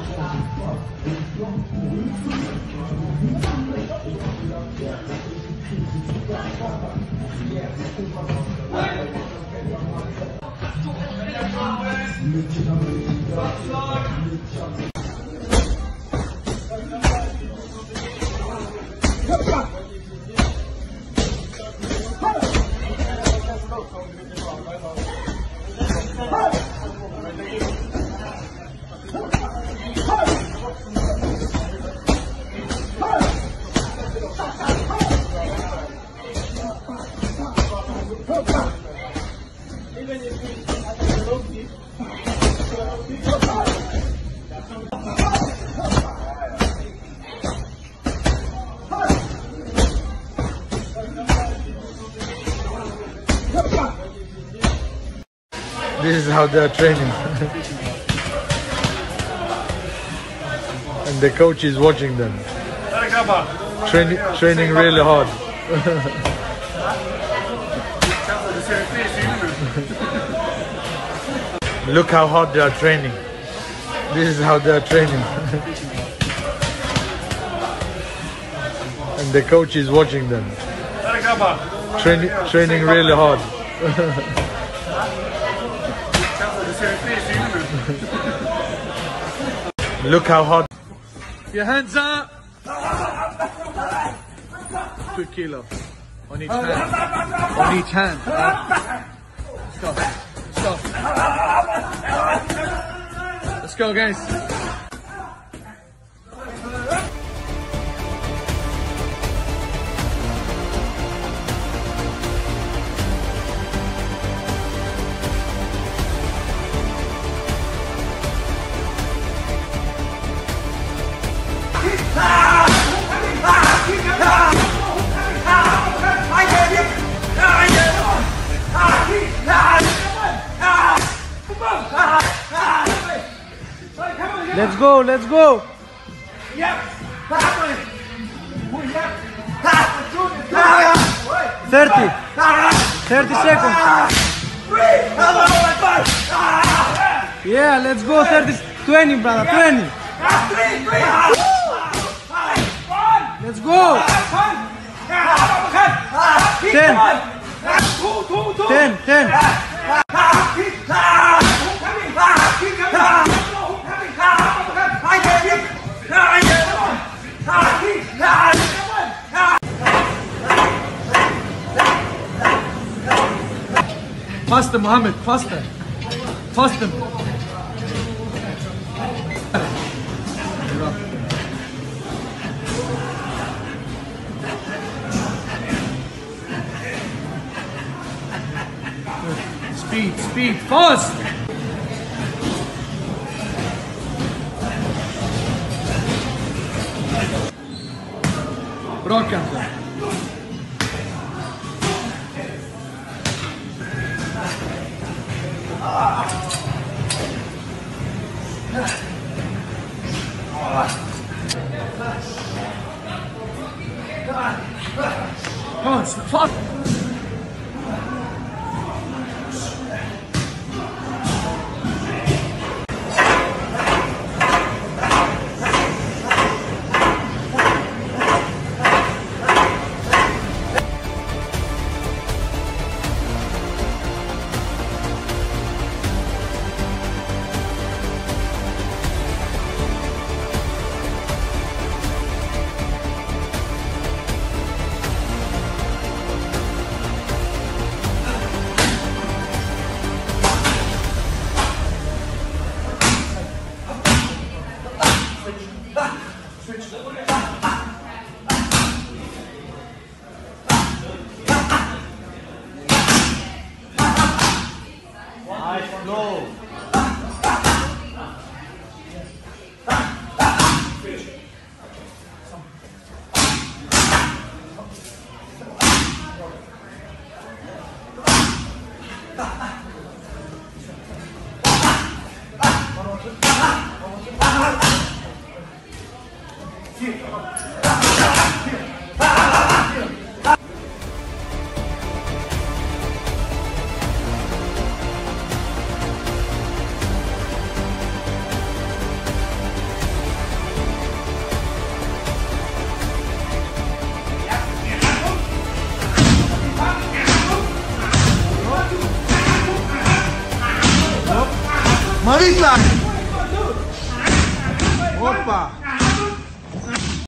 This is how they are training. And the coach is watching them. Training really hard. Look how hard they are training. This is how they are training. And the coach is watching them. Training really hard. Look how hard. Your hands up. 2 kilo on each hand. On each hand. Stop. Stop. Let's go, guys. Let's go, let's go. 30 seconds. Yeah, let's go. 20, brother, 20. Let's go. 10. Faster, Mohammed, faster. Faster. Speed, fast. Bra kanske. Fast. Maritza!